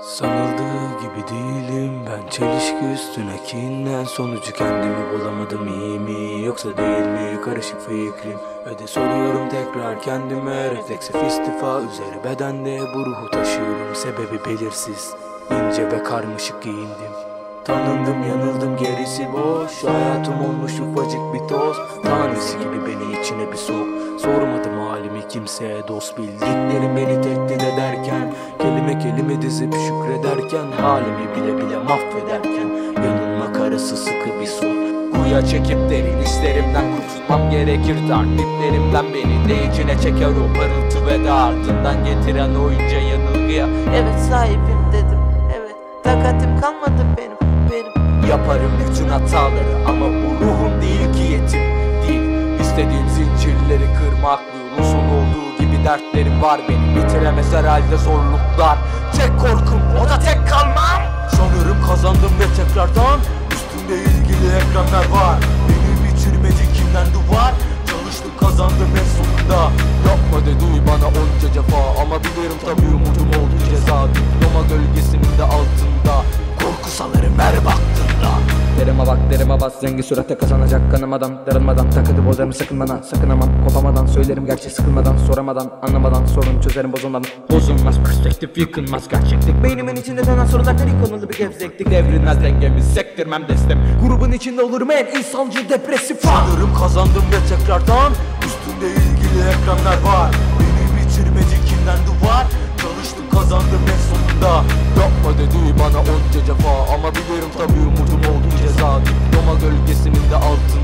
Sanıldığı gibi değilim ben, çelişki üstüne kin. Sonucu kendimi bulamadım, iyi mi yoksa değil mi, karışık fikrim. Ve de soruyorum tekrar kendime, refleksif istifa üzeri bedende bu ruhu taşıyorum, sebebi belirsiz. İnce ve karmaşık giyindim, tanındım yanıldım gerisi boş. Hayatım olmuş ufacık bir toz, tanesi gibi beni içine bir sok. Sormadım halimi kimseye, dost bildiklerim beni tehdit ederken, kelime kelime dizip şükrederken, halimi bile bile mahvederken, yanılmak arası sıkı bir sol. Kuyuya çekip derin hislerimden kurtulmam gerekir, takiplerimden beni de içine çeker o parıltı ve de ardından getiren oyunca yanılgıya. Evet sahibim dedim, evet takatim kalmadı benim. Yaparım bütün hataları ama bu ruhum değil ki, yetim değil. İstediğim zincirleri kırmak, bu yolun sonu olduğu gibi dertlerim var benim. Bitiremez herhalde zorluklar, tek korkum o da tek kalmam. Sanırım kazandım ve tekrardan üstümde ilgili ekranlar var. Beni bitirmedi kimden duvar, çalıştım kazandım en sonunda. Yapma dedi bana onca cefa ama bilirim tabi umudum oldu ceza. Diploma gölgesinin de altında korku sanırım her baktığında. Derime bak derime bas, rengi surete kazanacak kanımadan, darılmadan, takıdı bozarım sakınmadan, sakınamam kopamadan, söylerim gerçi sıkılmadan, soramadan, anlamadan, sorun çözerim bozulmadan. Bozulmaz perspektif, yıkılmaz gerçeklik, beynimin içinde dönen sorular deli konulu bir gevzeklik. Devrilmez dengemiz, sektirmem destem, grubun içinde olurum en insancı depresif. Sanırım kazandım ve tekrardan üstünde ilgili ekranlar var. Beni bitirmedi kimden duvar, çalıştım kazandım en sonunda. Yapma dedi bana onca cefa ama bilirim tabi umudum oldu ceza. Diploma gölgesinin de altında